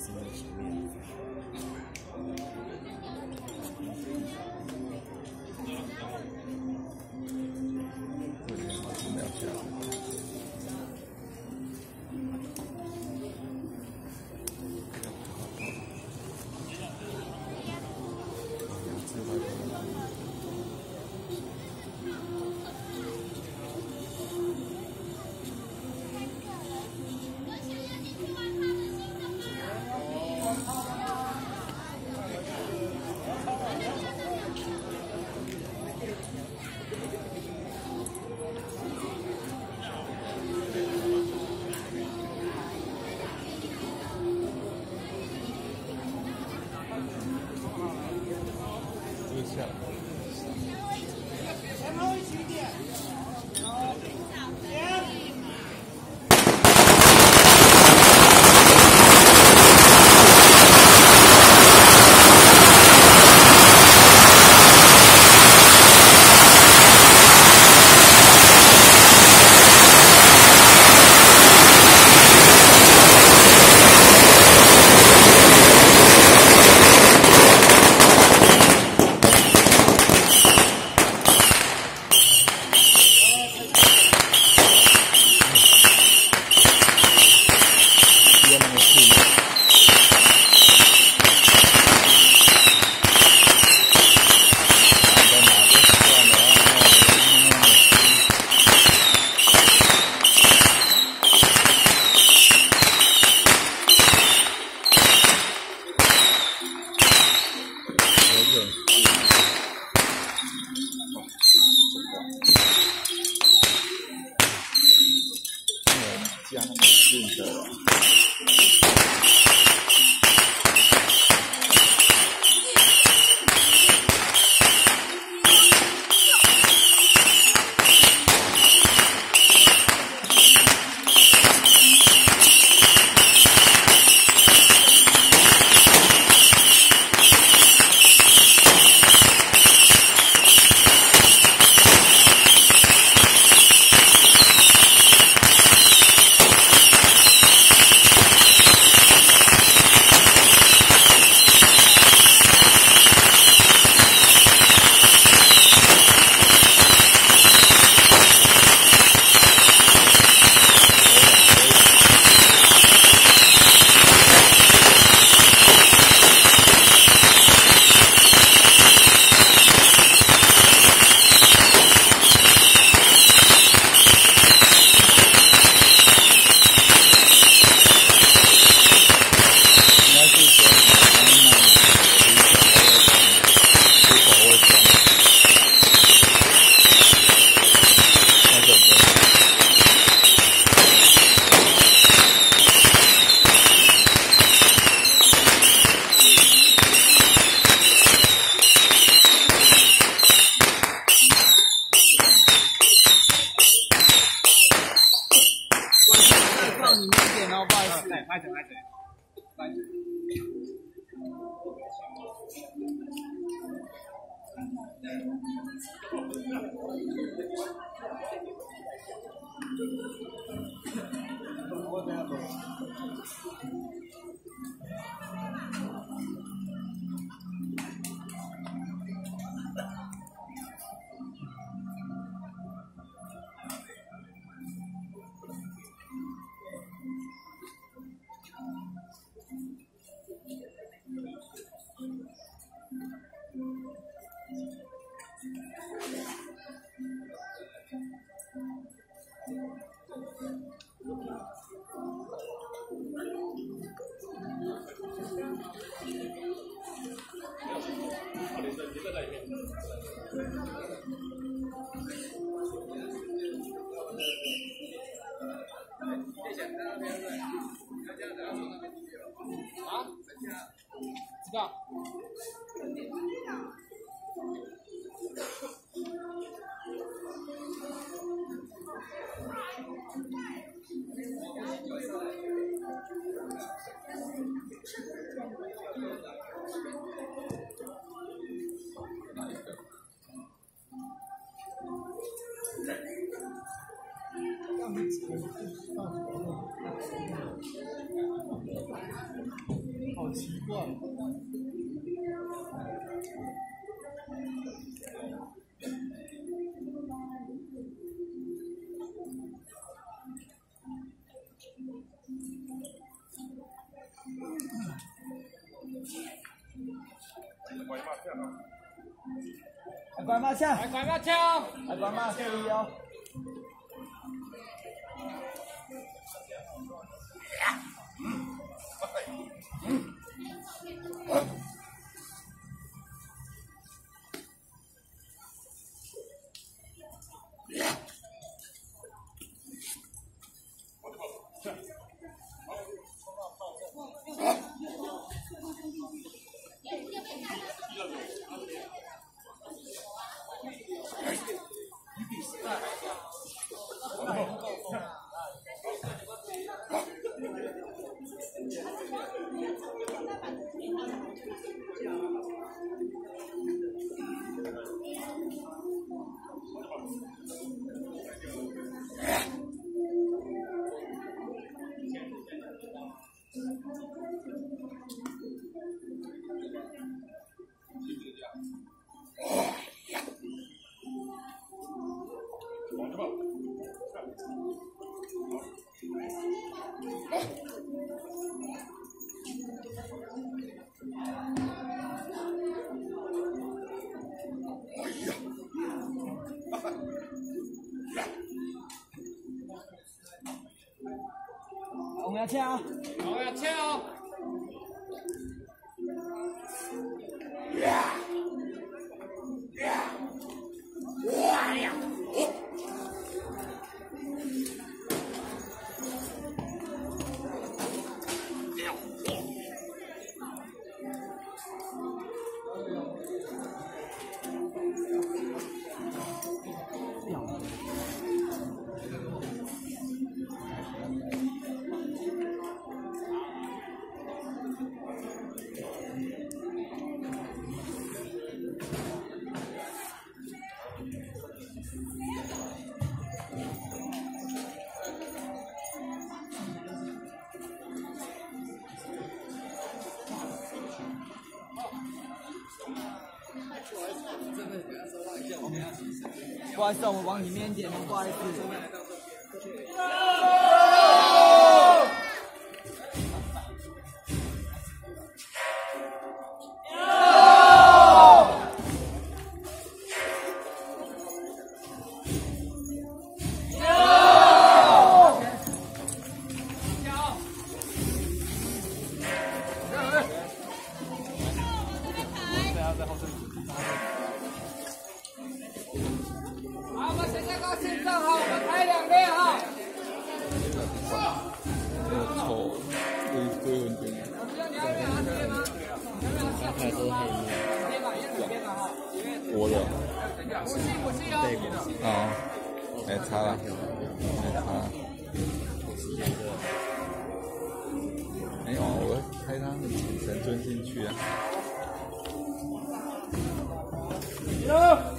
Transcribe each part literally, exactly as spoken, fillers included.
生在前面。这里好像没有下来。 下。前方起点。加那么近的。 靠你那点哦，不好意思，拍谁拍谁，拍谁。啊？知道。哪一个？ 拐马枪，拐马枪，拐马注意哦。我们要切啊！我们要切哦！哇呀！不好意思，我往里面一点，不好意思。好，我们现在到线上哈，我们排两列哈。 这个丑，归归文点。 你要两列吗？ 还是黑的。我的。 不是不是哦。 啊，没差了，没差了。没有，我拍他们请神尊进去啊。 走。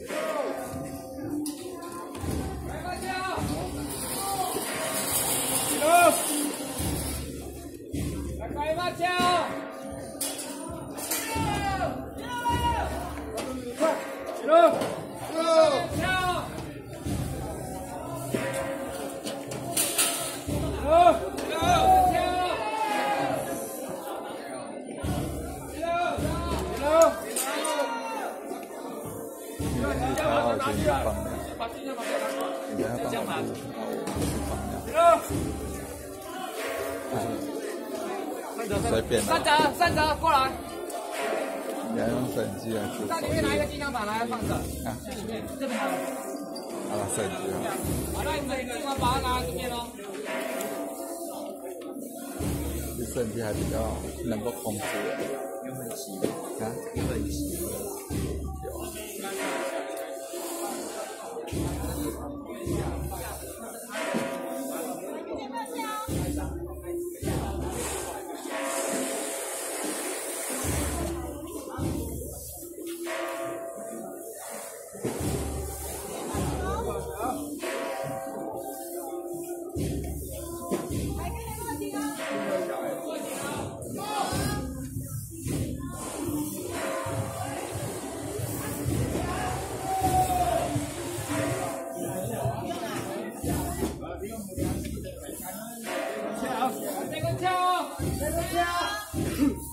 来吧，跳！快，起来！跳！好，跳！ 他要先去放量，你等下帮我录，然后我去放量。随便的。 三折，三折，过来。 你要用手机还是？ 在里面拿一个金刚板来放着。 啊， 这里面，这边好了。 好了，手机啊。 好，那你们金刚板拿这边哦。 这摄影机还比较能够控制的。 有很细啊？ 有很细。 有啊。 这个跳，这个跳。